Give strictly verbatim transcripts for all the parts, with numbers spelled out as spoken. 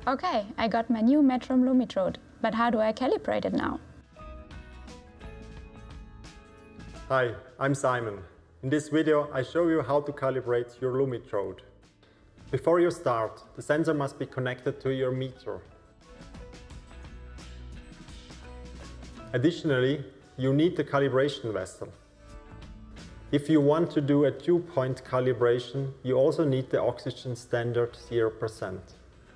Okay, I got my new O two-Lumitrode, but how do I calibrate it now? Hi, I'm Simon. In this video I show you how to calibrate your Lumitrode. Before you start, the sensor must be connected to your meter. Additionally, you need the calibration vessel. If you want to do a two-point calibration, you also need the oxygen standard zero percent.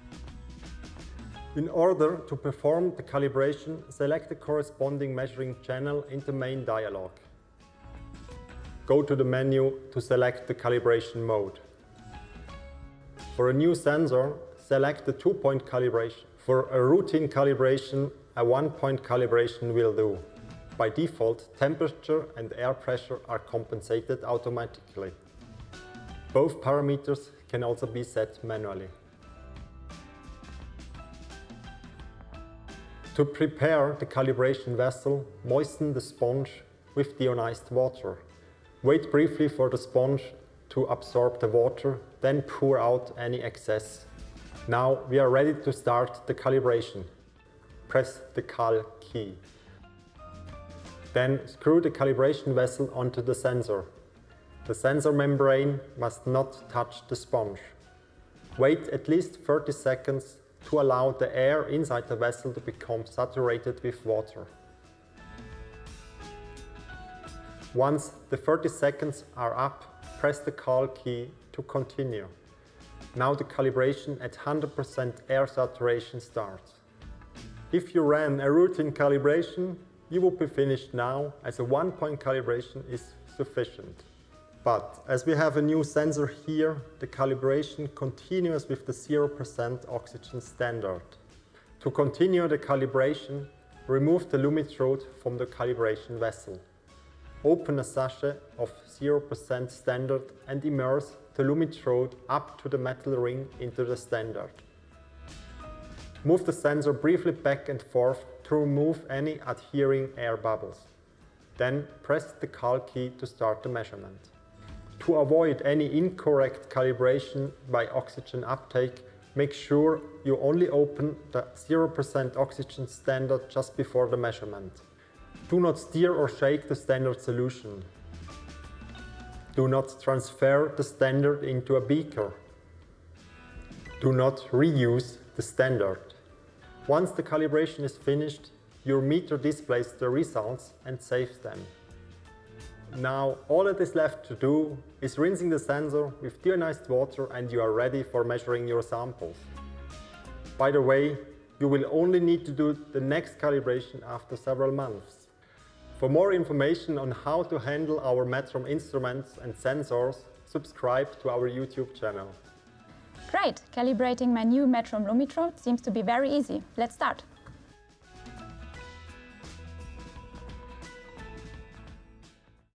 In order to perform the calibration, select the corresponding measuring channel in the main dialog. Go to the menu to select the calibration mode. For a new sensor, select the two-point calibration. For a routine calibration, a one-point calibration will do. By default, temperature and air pressure are compensated automatically. Both parameters can also be set manually. To prepare the calibration vessel, moisten the sponge with deionized water. Wait briefly for the sponge to absorb the water, then pour out any excess. Now we are ready to start the calibration. Press the Cal key. Then screw the calibration vessel onto the sensor. The sensor membrane must not touch the sponge. Wait at least thirty seconds to allow the air inside the vessel to become saturated with water. Once the thirty seconds are up, press the Cal key to continue. Now the calibration at one hundred percent air saturation starts. If you ran a routine calibration, you will be finished now, as a one-point calibration is sufficient. But as we have a new sensor here, the calibration continues with the zero percent oxygen standard. To continue the calibration, remove the Lumitrode from the calibration vessel. Open a sachet of zero percent standard and immerse the Lumitrode up to the metal ring into the standard. Move the sensor briefly back and forth to remove any adhering air bubbles. Then press the Cal key to start the measurement. To avoid any incorrect calibration by oxygen uptake, make sure you only open the zero percent oxygen standard just before the measurement. Do not stir or shake the standard solution. Do not transfer the standard into a beaker. Do not reuse the standard. Once the calibration is finished, your meter displays the results and saves them. Now all that is left to do is rinsing the sensor with deionized water and you are ready for measuring your samples. By the way, you will only need to do the next calibration after several months. For more information on how to handle our metrum instruments and sensors, subscribe to our YouTube channel. Great! Calibrating my new O two-Lumitrode seems to be very easy. Let's start!